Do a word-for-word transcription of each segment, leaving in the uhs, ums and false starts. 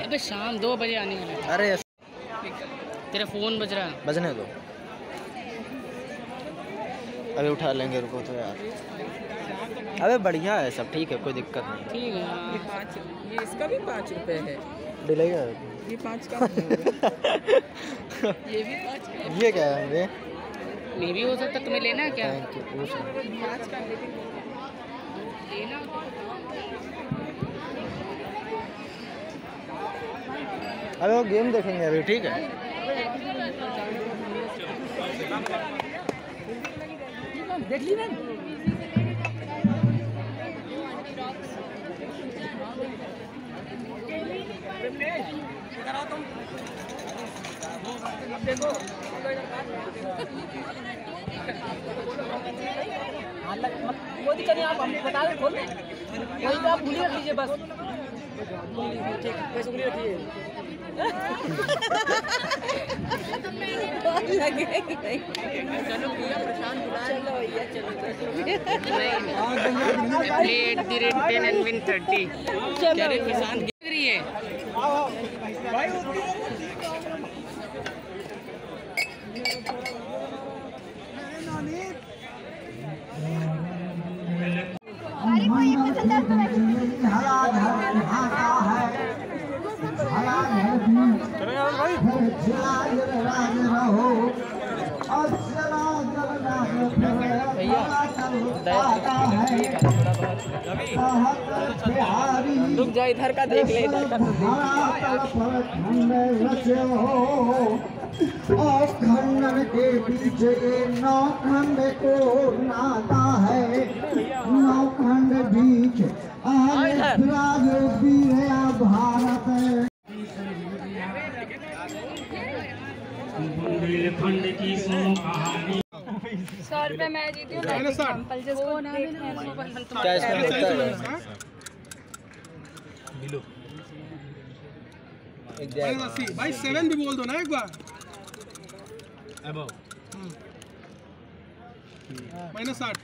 अबे शाम दो बजे आने वाला है। अरे तेरा फोन बज रहा है। बजने दो, अभी उठा लेंगे, रुको तो यार। अबे बढ़िया है सब, ठीक है, कोई दिक्कत नहीं। ठीक है। ये पाँच, ये इसका भी पाँच रुपए है। डिलेगा ये पाँच का ये भी पाँच का। ये क्या है ये? नहीं भी हो सकता, तुम्हें लेना है क्या? Thank you. पूछ रहा हूँ। पाँच का लेकिन लेना अबे वो गेम देखेंगे अभी, ठीक है। देख ली ना। देखो वो दिक्कत नहीं, आप हमको बता दें, खोल दें, वही तो आप भूल रख लीजिए बस। ठीक, पैसे भूल रखिए। चलो भैया प्रशांत बुला, चलो भैया चलो play at the rate ten and win thirty. क्या रे प्रशांत लग रही है? रुक जाओ, इधर का देख ले, इधर का खंडन के पीछे नौ खंड को नाता है, नौ खंड बीच भारत। सौ रुपये मैं जीती हूँ। क्या इसमें कितना है? बिलो भाई सेवन भी बोल दो ना एक बार। माइनस साठ,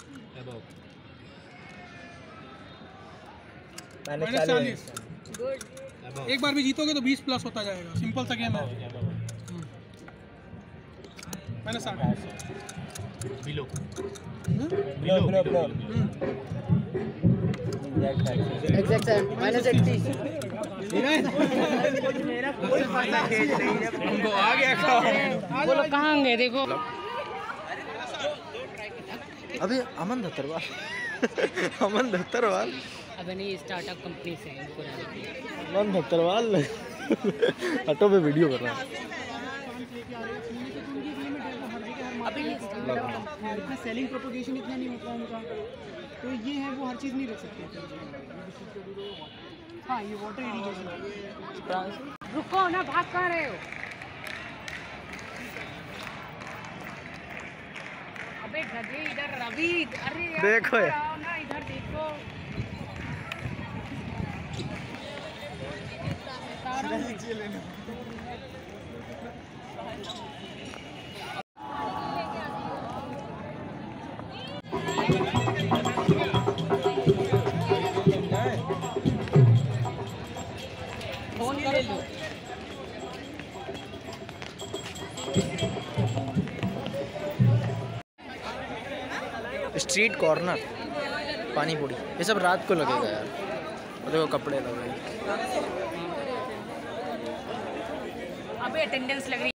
माइनस चालीस। एक बार भी जीतोगे तो बीस प्लस होता जाएगा, सिंपल सा गेम है। माइनस साठ, below below below below exact minus इकतीस। उनको आ गया। बोलो कहाँ गए? देखो अभी अमन धत्तरवाल अमन धत्तरवाल अबे नहीं, स्टार्टअप कंपनी से है, इनको रहने दो। अमन धत्तरवाल ऑटो पे वीडियो कर रहा है। अभी इतना सेलिंग प्रोपोगेशन इतना नहीं होता उनका, तो ये है वो हर चीज़ नहीं रख सकते। हाँ, ये वाटर इरिगेशन। रुको ना, भाग कहाँ रहे हो? अबे गधे, इधर रवि, अरे यार देखो इधर आओ ना, इधर देखो। फोन कर लो। स्ट्रीट कॉर्नर पानी पूरी, ये सब रात को लगेगा यार। देखो कपड़े लगे। अबे अटेंडेंस लग रही है।